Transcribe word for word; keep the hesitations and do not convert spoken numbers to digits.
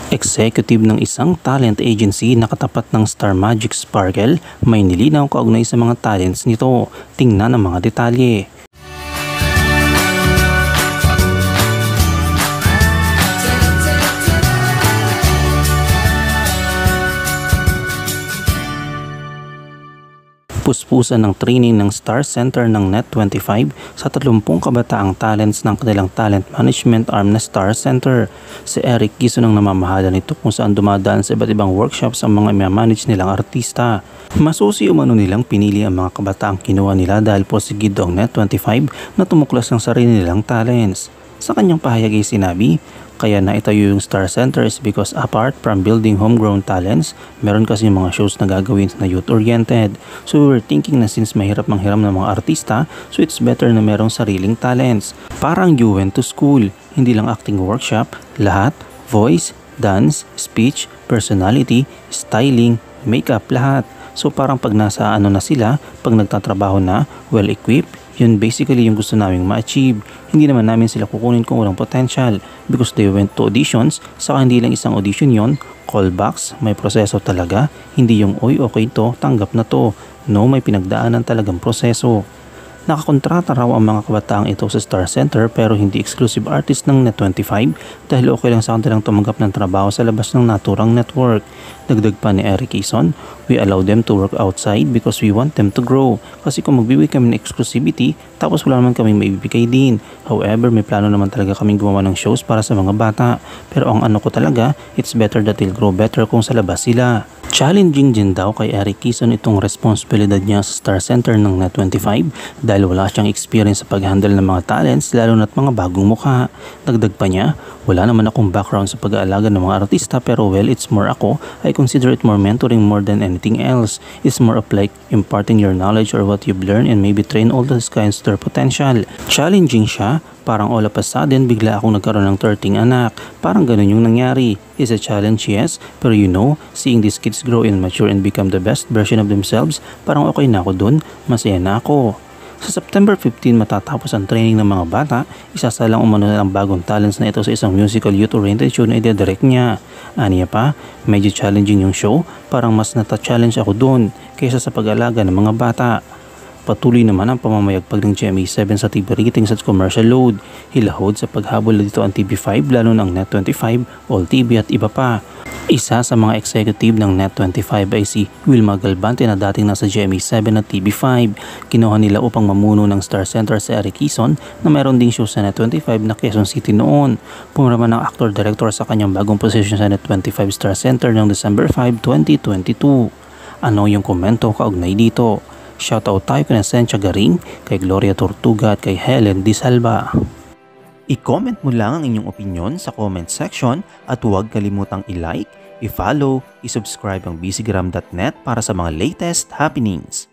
Executive ng isang talent agency na katapat ng Star Magic Sparkle, may nilinaw kaugnay sa mga talents nito. Tingnan ang mga detalye. Puspusan ng training ng Star Center ng Net twenty-five sa tatlumpuang kabataang talents ng kanilang talent management arm na Star Center. Si Eric Quezon ang namamahala nito kung saan dumadaan sa iba't ibang workshops ang mga i-manage nilang artista. Masusi umano nilang pinili ang mga kabataang kinuha nila dahil porsigido ang Net twenty-five na tumuklas ng sarili nilang talents. Sa kanyang pahayag ay sinabi, kaya naitayo yung Star Center is because apart from building homegrown talents, meron kasi mga shows na gagawin na youth-oriented. So we were thinking na since mahirap manghiram ng mga artista, so it's better na merong sariling talents. Parang you went to school, hindi lang acting workshop, lahat, voice, dance, speech, personality, styling, makeup, lahat. So parang pag nasa ano na sila, pag nagtatrabaho na, well-equipped, yun basically yung gusto naming ma-achieve. Hindi naman namin sila kukunin kung walang potential because they went to auditions, saka hindi lang isang audition yon, callbacks, may proseso talaga, hindi yung oy okay to, tanggap na to. No, may pinagdaanan talagang proseso. Nakakontrata raw ang mga kabataang ito sa Star Center pero hindi exclusive artist ng Net twenty-five dahil okay lang sa kanilang tumanggap ng trabaho sa labas ng naturang network. Dagdag pa ni Eric Quezon, we allow them to work outside because we want them to grow. Kasi kung magbibigay kami ng exclusivity tapos wala naman kaming maibibigay din. However, may plano naman talaga kaming gumawa ng shows para sa mga bata. Pero ang ano ko talaga, it's better that they'll grow better kung sa labas sila. Challenging din daw kay Eric Quezon itong responsibilidad niya sa Star Center ng Net twenty-five dahil wala siyang experience sa pag-handle ng mga talents lalo na't mga bagong mukha. Dagdag pa niya, wala naman akong background sa pag-aalaga ng mga artista pero well, it's more ako, I consider it more mentoring more than anything else. It's more of like imparting your knowledge or what you've learned and maybe train all those kinds to their potential. Challenging siya, parang all of a sudden bigla akong nagkaroon ng thirteen anak. Parang ganun yung nangyari. Is a challenge, yes, pero you know, seeing these kids grow and mature and become the best version of themselves, parang okay na ako dun, masaya na ako. Sa September fifteenth matatapos ang training ng mga bata, isasalang umano na ang bagong talents na ito sa isang musical youth-oriented show na i-direct niya. Aniya pa, medyo challenging yung show, parang mas nata-challenge ako doon kaysa sa pag-alaga ng mga bata. Patuloy naman ang pamamayagpag ng G M A seven sa T V ratings at commercial load. Hilahod sa paghabol dito ang T V five lalo ng Net twenty-five, All T V at iba pa. Isa sa mga executive ng Net twenty-five ay si Wilma Galvante na dating nasa G M A seven at T V five. Kinuha nila upang mamuno ng Star Center si Eric Quezon na mayroon ding show sa Net twenty-five na Quezon City noon. Pumirma ng actor-director sa kanyang bagong posisyon sa Net twenty-five Star Center noong December fifth, twenty twenty-two. Ano yung komento kaugnay dito? Shoutout tayo kay Sencha Garing, kay Gloria Tortuga at kay Helen Di Salva. I-comment mo lang ang inyong opinion sa comment section at huwag kalimutang i-like, i-follow, i-subscribe ang busygram dot net para sa mga latest happenings.